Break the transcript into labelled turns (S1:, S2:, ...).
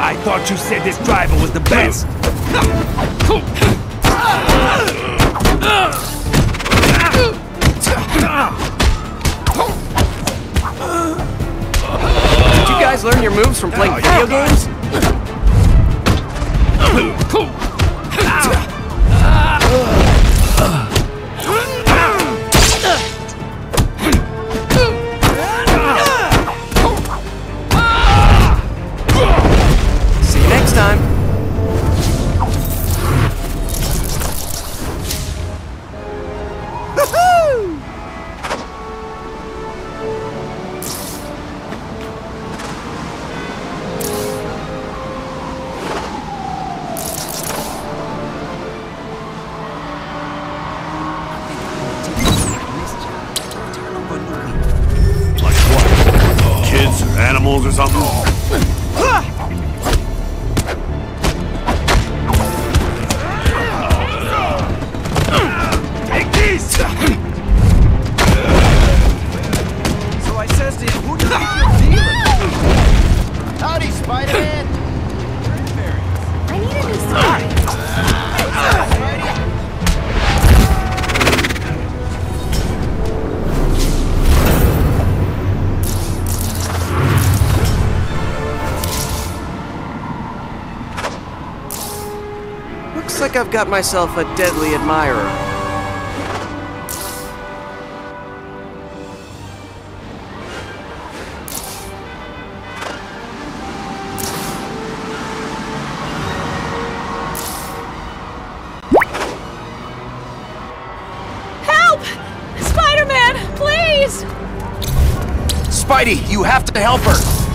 S1: I thought you said this driver was the best.
S2: Did you guys learn your moves from playing video games? See you next time.
S1: Kids or animals or something? Take these!
S3: So I says to him, who do you think you're dealing? Howdy, Spider-Man!
S4: I need a new start.
S2: Looks like I've got myself a deadly admirer.
S4: Help! Spider-Man, please!
S2: Spidey, you have to help her!